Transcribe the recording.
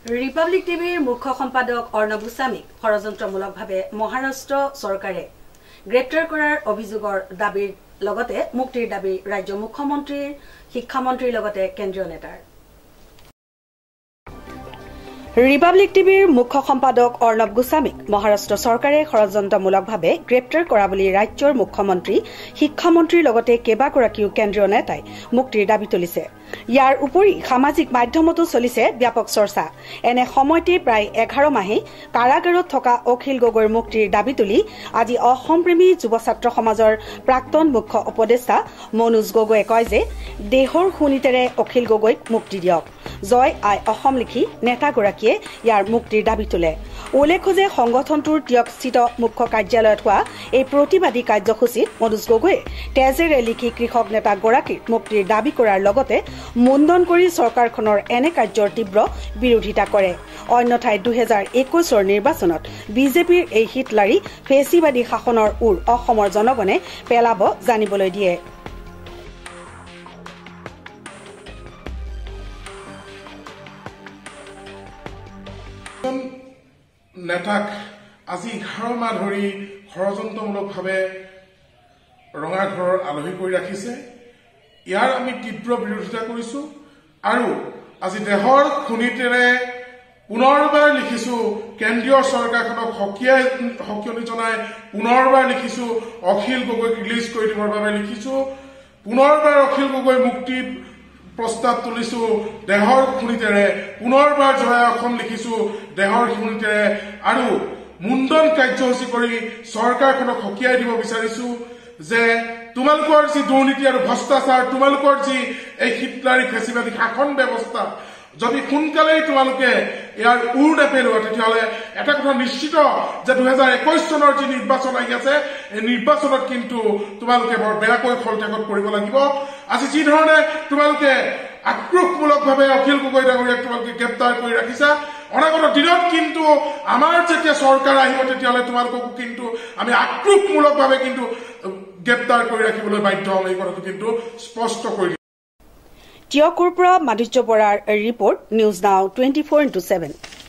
Republic টিভিৰ মুখ্য সম্পাদক অৰ্ণব গোস্বামীক ষড়যন্ত্ৰমূলকভাৱে মহাৰাষ্ট্ৰ চৰকাৰে গ্ৰেপ্তাৰ কৰাৰ অভিযোগৰ দাবীৰ লগতে মুক্তিৰ দাবী ৰাজ্য মুখ্যমন্ত্ৰীৰ শিক্ষামন্ত্ৰীৰ লগতে কেন্দ্ৰীয় নেতাৰ ৰিপাব্লিক টিভিৰ মুখ্য সম্পাদক অৰ্ণব গোস্বামীক মহাৰাষ্ট্ৰ চৰকাৰে ষড়যন্ত্ৰমূলকভাৱে গ্ৰেপ্তাৰ কৰা বুলি ৰাজ্যৰ মুখ্যমন্ত্ৰী শিক্ষামন্ত্ৰীৰ লগতে কেইবাগৰাকীও কেন্দ্ৰীয় নেতাই মুক্তিৰ দাবী তুলিছে। ইয়াৰ উপৰি সামাজিক মাধ্যমতো চলিছে ব্যাপক চৰ্চা। এনে সময়তে প্ৰায় 11 মাহে কাৰাগাৰত থকা অখিল গগৈৰ মুক্তিৰ দাবী তুলি আজি অসমপ্ৰেমী যুৱ ছাত্ৰ সমাজৰ প্ৰাক্তন মুখ্য উপদেষ্টা মনোজ গগৈয়ে কয় যে দেহৰ সুনীতেৰে অখিল গগৈক মুক্তি দিয়ক। জয় আই অসম লিখি নেতাগৰাকীয়ে ইয়াৰ মুক্তিৰ দাবী তোলে। উল্লেখ্য যে সংগঠনটোৰ টিয়কস্থিত মুখ্য কাৰ্যালয়ত হোৱা এই প্ৰতিবাদী কাৰ্যসূচীত মনোজ গগৈয়ে তেজেৰে লিখি কৃষক নেতাগৰাকীৰ মুক্তিৰ দাবী কৰাৰ লগতে মুণ্ডন কৰি চৰকাৰখনৰ এনে কাৰ্যৰ তীব্ৰ বিৰোধিতা কৰে। অন্যথাই 2021 নিৰ্বাচনত বিজেপিৰ এই হিটলাৰী ফেচিবাদী শাসনৰ উৰ অসমৰ জনগণে পেলাব জানিবলৈ দিয়ে। নেতাক আজি 11 মাহ ধৰি ষড়যন্ত্ৰমূলকভাৱে ৰঙাঘৰৰ আলহী কৰি ৰাখিছে। ইয়াৰ আমি তীব্ৰ বিৰোধিতা কৰিছো আৰু আজি দেহৰ খুনিতেৰে পুনৰবাৰ লিখিছো কেন্দ্ৰীয় চৰকাৰখনক সকিয়নি জনাই পুনৰবাৰ লিখিছো অখিল গগৈক ৰিলিজ কৰি দিবৰ বাবে লিখিছো। পুনৰবাৰ অখিল গগৈ মুক্তি প্ৰস্তাৱ তুলিছো দেহৰ খুনিতেৰে। পুনৰবাৰ জয় অসম লিখিছো দেহৰ খুনিতেৰে আৰু মুণ্ডন কাৰ্যসূচী কৰি চৰকাৰখনক সকিয়াই দিব বিচাৰিছো যে তোমালোকৰ যি দুৰ্নীতি আৰু ভ্ৰষ্টাচাৰ, তোমালোকৰ যি এই হিটলাৰী ফেচিবাদী শাসন ব্যৱস্থা যদি সোনকালেই তোমালোকে ইয়াৰ উৰ নেপেলোৱা তেতিয়াহ'লে এটা কথা নিশ্চিত যে 2021 চনৰ যি নিৰ্বাচন আহি আছে এই নিৰ্বাচনত কিন্তু তোমালোকে বৰ বেয়াকৈ ফলত্যাগত কৰিব লাগিব। আজি যি ধৰণে তোমালোকে আক্ৰোশমূলকভাৱে অখিল গগৈ ডাঙৰীয়াক তোমালোকে গ্ৰেপ্তাৰ কৰি ৰাখিছা, অনাগত দিনত কিন্তু আমাৰ যেতিয়া চৰকাৰ আহিব তেতিয়াহ'লে তোমালোককো কিন্তু আমি আক্ৰোশমূলকভাৱে কিন্তু গ্ৰেপ্তাৰ কৰি ৰাখিবলৈ বাধ্য হ'ম। এই কথাটো কিন্তু স্পষ্ট কৰি টিয়কৰ পৰা মাধুৰ্য বৰাৰ ৰিপৰ্ট নিউজ নাও 24/7।